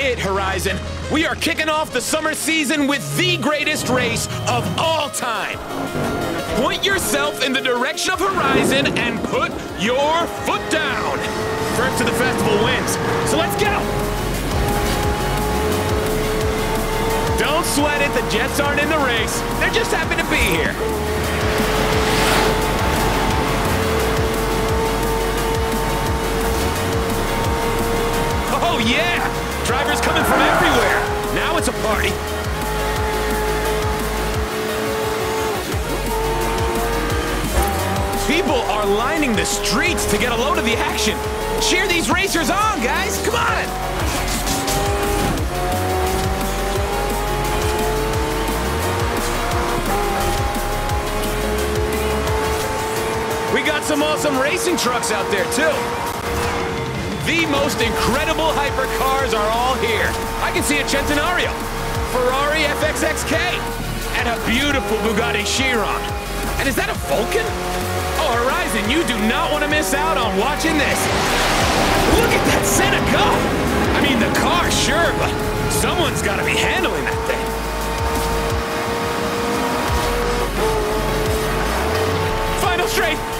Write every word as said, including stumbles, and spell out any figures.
it, Horizon. We are kicking off the summer season with the greatest race of all time. Point yourself in the direction of Horizon and put your foot down. First to the festival wins, so let's go. Don't sweat it, the Jets aren't in the race. They're just happy to be here. Oh yeah! Drivers coming from everywhere. Now it's a party. People are lining the streets to get a load of the action. Cheer these racers on, guys! Come on! We got some awesome racing trucks out there, too. The most incredible hypercars are all here. I can see a Centenario, Ferrari F X X K, and a beautiful Bugatti Chiron. And is that a Vulcan? Oh, Horizon, you do not want to miss out on watching this. Look at that Senna go! I mean, the car, sure, but someone's got to be handling that thing. Final straight.